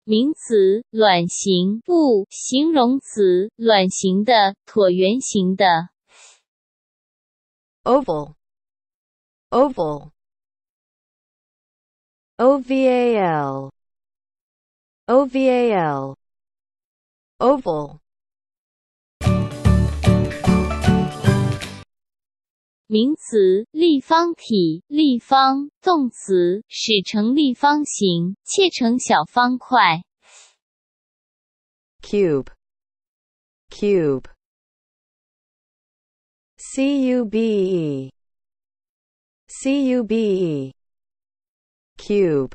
名词卵形不，形容词卵形的，椭圆形的。 oval, oval. OVAL, OVAL, oval. 名词立方体，立方，动词使成立方形，切成小方块。 cube, cube. CUBE, CUBE, cube.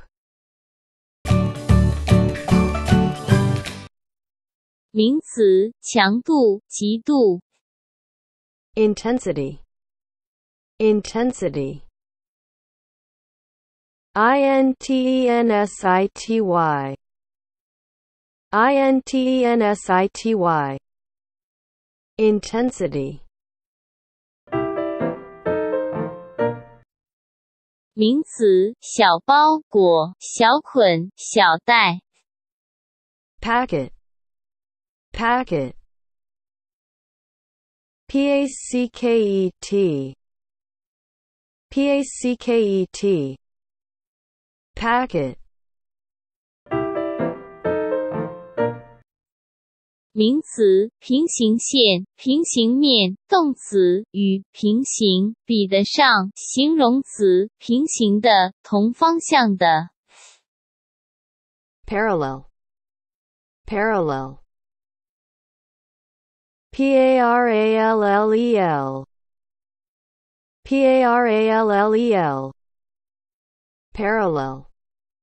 名词强度，极度。 intensity, intensity. INTENSITY, INTENSITY. Intensity. 名词小包裹，小捆，小袋。 packet, packet. PACKET, PACKET. Packet. 名词平行线，平行面，动词与平行，比得上，形容词平行的，同方向的。 parallel, parallel. PARALLEL, PARALLEL. Parallel.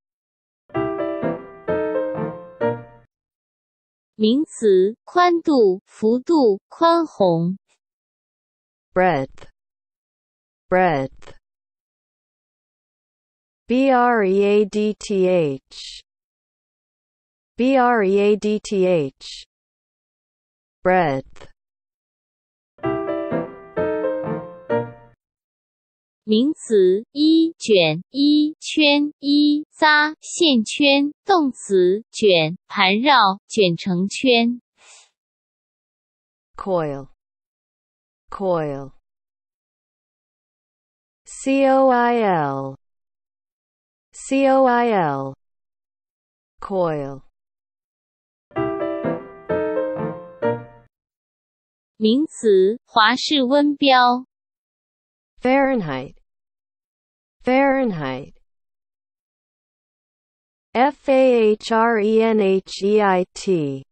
名词宽度，幅度，宽宏。 breadth, breadth. BREADTH, BREADTH. breadth. 名词一卷，一圈，一扎，线圈，动词卷，盘绕，卷成圈。 coil, coil. COIL, COIL. coil. 名词华氏温标。 Fahrenheit, Fahrenheit. FAHRENHEIT,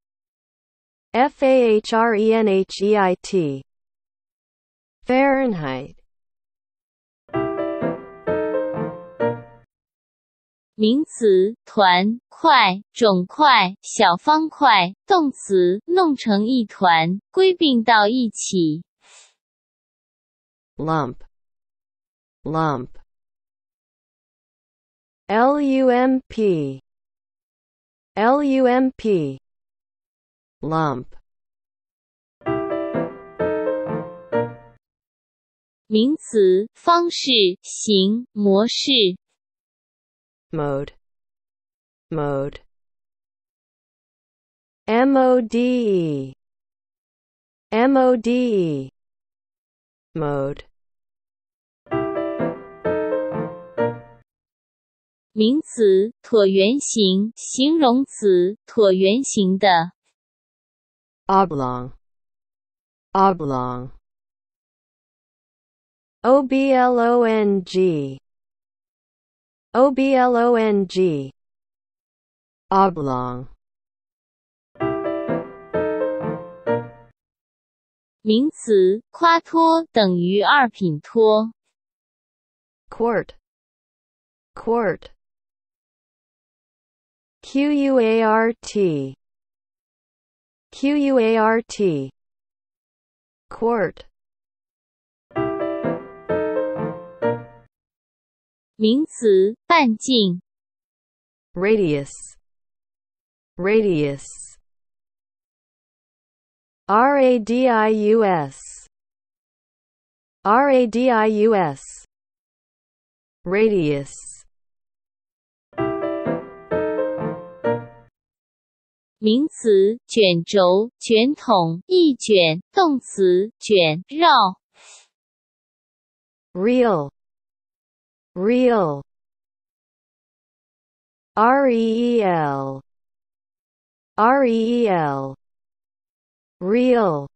FAHRENHEIT. Fahrenheit. 名词团，块，肿块，小方块，动词弄成一团，归并到一起。 lump, lump. LUMP, LUMP. lump. 名词方式，形，模式。 mode, mode. MODE, MODE. mode. 名词椭圆形，形容词椭圆形的。 oblong, oblong. OBLONG, OBLONG. oblong. 名词夸脱，等于二品脱。 quart, quart. QUART, QUART. quart. 名词半径。 radius, radius. RADIUS, RADIUS. radius. 名词卷轴、卷筒、一卷，动词卷、绕。 real, real, reel, reel, real.